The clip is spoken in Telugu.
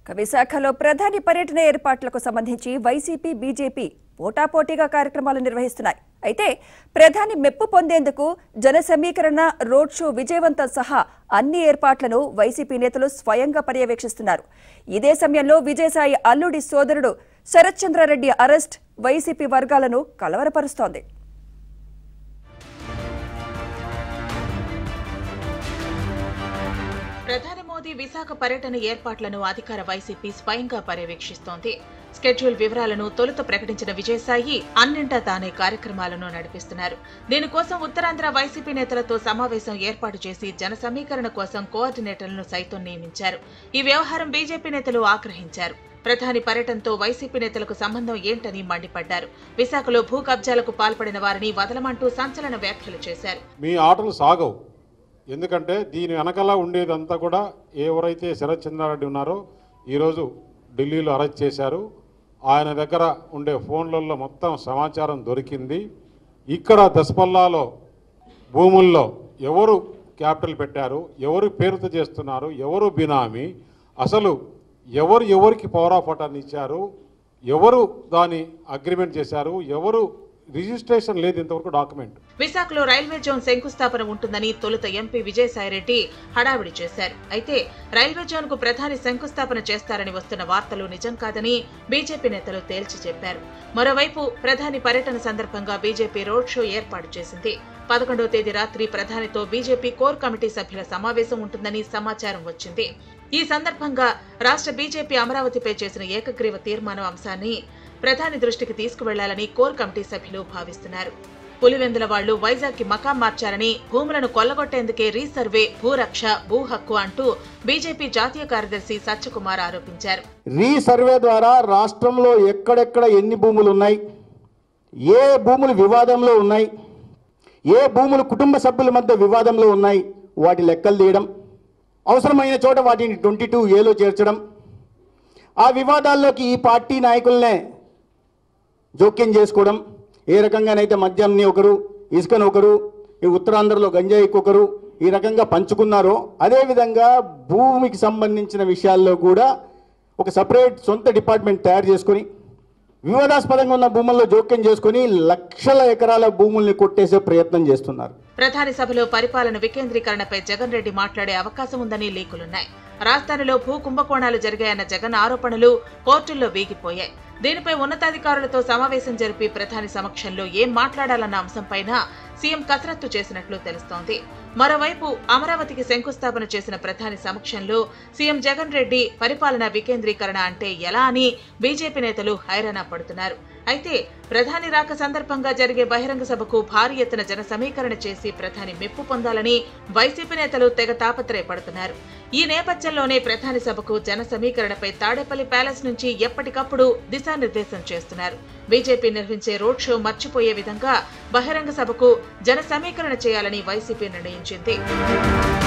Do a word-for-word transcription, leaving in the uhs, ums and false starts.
విశాఖలో ప్రధాని పర్యటన ఏర్పాట్లకు సంబంధించి వైసీపీ బీజేపీ పోటాపోటీగా కార్యక్రమాలు నిర్వహిస్తున్నాయి. అయితే ప్రధాని మెప్పు పొందేందుకు జన సమీకరణ రోడ్ షో విజయవంతం సహా అన్ని ఏర్పాట్లను వైసీపీ నేతలు స్వయంగా పర్యవేక్షిస్తున్నారు. ఇదే సమయంలో విజయసాయి అల్లుడి సోదరుడు శరత్ చంద్రారెడ్డి అరెస్ట్ వైసీపీ వర్గాలను కలవరపరుస్తోంది. ప్రధాని మోదీ విశాఖ పర్యటన ఏర్పాట్లను అధికార వైసీపీ స్వయంగా పర్యవేక్షిస్తోంది. స్కెడ్యూల్ వివరాలను తొలుత ప్రకటించిన విజయసాయి అన్నింటా తానే కార్యక్రమాలను నడిపిస్తున్నారు. దీనికోసం ఉత్తరాంధ్ర వైసీపీ నేతలతో సమావేశం ఏర్పాటు చేసి జన సమీకరణ కోసం కోఆర్డినేటర్లను సైతం నియమించారు. ఈ వ్యవహారం బీజేపీ నేతలు ఆగ్రహించారు. ప్రధాని పర్యటనతో వైసీపీ నేతలకు సంబంధం ఏంటని మండిపడ్డారు. విశాఖలో భూ కబ్జాలకు పాల్పడిన వారిని వదలమంటూ సంచలన వ్యాఖ్యలు చేశారు. మీ ఆటలు సాగవు, ఎందుకంటే దీని వెనకాల ఉండేదంతా కూడా ఎవరైతే శరత్ చంద్రారెడ్డి ఉన్నారో ఈరోజు ఢిల్లీలో అరెస్ట్ చేశారు. ఆయన దగ్గర ఉండే ఫోన్లలో మొత్తం సమాచారం దొరికింది. ఇక్కడ దసపల్లాలో భూముల్లో ఎవరు క్యాపిటల్ పెట్టారు, ఎవరు పేరుతో చేస్తున్నారు, ఎవరు బినామీ, అసలు ఎవరు ఎవరికి పవర్ ఆఫ్ అటార్నీ ఇచ్చారు, ఎవరు దాని అగ్రిమెంట్ చేశారు, ఎవరు రిజిస్ట్రేషన్ లేదు ఇంతవరకు డాక్యుమెంట్. విశాఖలో రైల్వే జోన్ శంకుస్థాపన ఉంటుందని తొలుత ఎంపీ విజయసాయిరెడ్డి హడావిడి చేశారు. అయితే రైల్వే జోన్ కు ప్రధాని శంకుస్థాపన చేస్తారని వస్తున్న వార్తలు నిజం కాదని బీజేపీ నేతలు తేల్చి చెప్పారు. మరోవైపు ప్రధాని పర్యటన సందర్భంగా బీజేపీ రోడ్ షో ఏర్పాటు చేసింది. పదకొండవ తేదీ రాత్రి ప్రధానితో బీజేపీ కోర్ కమిటీ సభ్యుల సమావేశం ఉంటుందని సమాచారం వచ్చింది. ఈ సందర్భంగా రాష్ట్ర బీజేపీ అమరావతిపై చేసిన ఏకగ్రీవ తీర్మానం అంశాన్ని ప్రధాని దృష్టికి తీసుకువెళ్లాలని కోర్ కమిటీ సభ్యులు భావిస్తున్నారు. పులివెందుల వాళ్లు వైజాగ్ కి మకాం మార్చారని, భూములను కొల్లగొట్టేందుకే రీసర్వే, భూరక్ష, భూ హక్కు అంటూ బీజేపీ జాతీయ కార్యదర్శి సత్యకుమార్ ఆరోపించారు. రీసర్వే ద్వారా రాష్ట్రంలో ఎక్కడెక్కడ ఎన్ని భూములు ఉన్నాయి, ఏ భూములు వివాదంలో ఉన్నాయి, ఏ భూములు కుటుంబ సభ్యుల మధ్య వివాదంలో ఉన్నాయి, వాటి లెక్కలు తీయడం, అవసరమైన చోట వాటిని ట్వంటీ టూ ఏలో చేర్చడం, ఆ వివాదాల్లోకి ఈ పార్టీ నాయకులనే జోక్యం చేసుకోవడం, ఏ రకంగానైతే మద్యాన్ని ఒకరు, ఇసుకను ఒకరు, ఈ ఉత్తరాంధ్రలో గంజాయికి ఒకరు ఈ రకంగా పంచుకున్నారో అదేవిధంగా భూమికి సంబంధించిన విషయాల్లో కూడా ఒక సపరేట్ సొంత డిపార్ట్మెంట్ తయారు చేసుకొని వివాదాస్పదంగా ఉన్న భూముల్లో జోక్యం చేసుకుని లక్షల ఎకరాల భూముల్ని కొట్టేసే ప్రయత్నం చేస్తున్నారు. ప్రధాని సభలో పరిపాలన వికేంద్రీకరణపై జగన్ రెడ్డి మాట్లాడే అవకాశం ఉందని లీకులున్నాయి. రాజధానిలో భూ కుంభకోణాలు జరిగాయన్న జగన్ ఆరోపణలు కోర్టుల్లో వీగిపోయాయి. దీనిపై ఉన్నతాధికారులతో సమావేశం జరిపి ప్రధాని సమక్షంలో ఏం మాట్లాడాలన్న అంశంపైన సీఎం కసరత్తు చేసినట్లు తెలుస్తోంది. మరోవైపు అమరావతికి శంకుస్థాపన చేసిన ప్రధాని సమక్షంలో సీఎం జగన్ రెడ్డి పరిపాలన వికేంద్రీకరణ అంటే ఎలా అని బీజేపీ నేతలు హైరాణ పడుతున్నారు. అయితే ప్రధాని రాక సందర్భంగా జరిగే బహిరంగ సభకు భారీ ఎత్తున జన సమీకరణ చేసి ప్రధాని మెప్పు పొందాలని వైసీపీ నేతలు తెగ తాపత్రయపడుతున్నారు. ఈ నేపథ్యంలోనే ప్రధాని సభకు జన సమీకరణపై తాడేపల్లి ప్యాలెస్ నుంచి ఎప్పటికప్పుడు దిశానిర్దేశం చేస్తున్నారు. బీజేపీ నిర్వహించే రోడ్ షో మర్చిపోయే విధంగా బహిరంగ సభకు జన సమీకరణ చేయాలని వైసీపీ నిర్ణయించింది.